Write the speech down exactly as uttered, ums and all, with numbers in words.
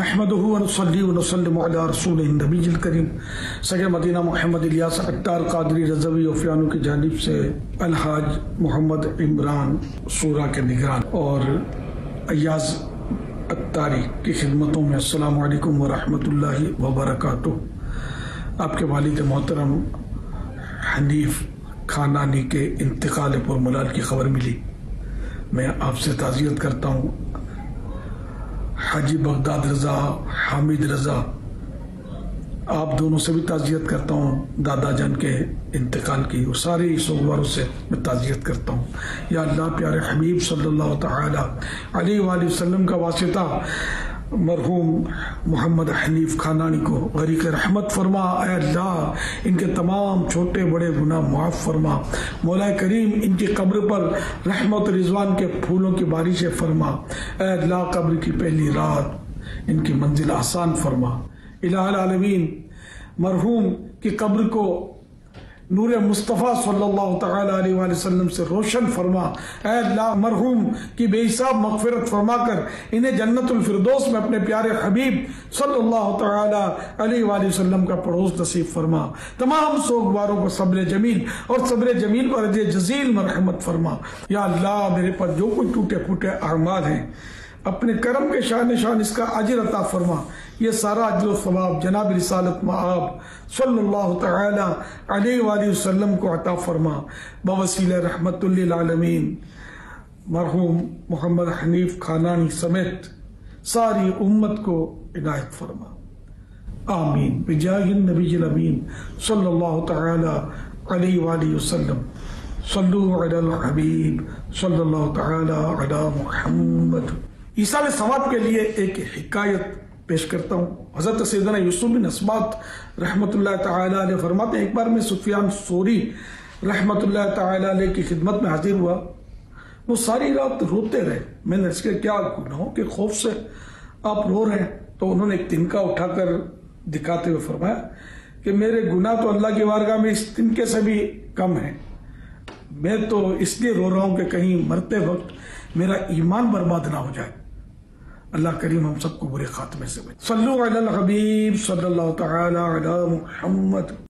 احمدہ ونصلی ونسلم علی رسول النبی الکریم سید مدینہ محمد الیاس عطار قادری رضوی اوفیانو کی جانب سے الحاج محمد عمران سورہ کے نگران اور ایاز عطاری کی خدمتوں میں السلام علیکم ورحمۃ اللہ وبرکاتہ۔ آپ کے والد محترم حنیف کھانانی کے انتقال پر ملال کی خبر ملی۔ میں آپ سے تعزیت کرتا ہوں۔ حاجی بغداد رضا، حامد رضا، آپ دونوں سے بھی تعزیت کرتا ہوں دادا جان کے انتقال کی، اور سارے سوگواروں سے میں تعزیت کرتا ہوں۔ یا اللہ پیارے حبیب صلی اللہ تعالی علیہ وآلہ وسلم کا واسطہ مرحوم محمد حنیف کھانانی کو غریق رحمت فرما۔ اے اللہ ان کے تمام چھوٹے بڑے گناہ معاف فرما۔ مولا کریم ان کی قبر پر رحمت رضوان کے پھولوں کی بارش فرما۔ اے اللہ قبر کی پہلی رات ان کی منزل آسان فرما۔ الہ العالمین مرحوم کی قبر کو نور مصطفیٰ صلی اللہ تعالی علیہ وآلہ وسلم سے روشن فرما۔ اے اللہ مرحوم کی بے حساب مغفرت فرما کر انہیں جنت الفردوس میں اپنے پیارے حبیب صلی اللہ تعالی علیہ وآلہ وسلم کا پڑوس نصیب فرما۔ تمام سوگواروں کو صبر جمیل اور صبر جمیل پر اجر جزیل مرحمت فرما۔ یا اللہ میرے پر جو کچھ ٹوٹے پھوٹے اعمال ہیں اپنے کرم کے شان شان اس کا اجر عطا فرما۔ یہ سارا اجر و ثواب جناب رسالت مآب صلی اللہ تعالی علیہ وآلہ وسلم کو عطا فرما۔ بوسیلہ رحمت للعالمین مرحوم محمد حنیف کھانانی سمیت ساری امت کو عنایت فرما۔ آمین بجاہ النبی الامین صلی اللہ تعالی علیہ وآلہ وسلم۔ صلو علی الحبیب صلی اللہ تعالی علی محمد۔ ایصال ثواب کے لیے ایک حکایت پیش کرتا ہوں۔ حضرت سیدنا یوسف بن اسباط رحمت اللہ تعالی علیہ فرماتے ہیں، ایک بار میں سفیان ثوری رحمت اللہ تعالی علیہ کی خدمت میں حاضر ہوا۔ وہ ساری رات روتے رہے۔ میں نے اس کے کیا گناہوں کے خوف سے آپ رو رہے ہیں؟ تو انہوں نے ایک تنکا اٹھا کر دکھاتے ہوئے فرمایا کہ میرے گناہ تو اللہ کی بارگاہ میں اس تنکے سے بھی کم ہیں۔ میں تو اس لیے رو رہا ہوں کہ کہیں مرتے وقت میرا ایمان برباد نہ ہو جائے۔ اللہ کریم ہم سب کو برے خاتمے سے بچائے۔ صلو علی الحبیب صلی اللہ تعالی علی محمد۔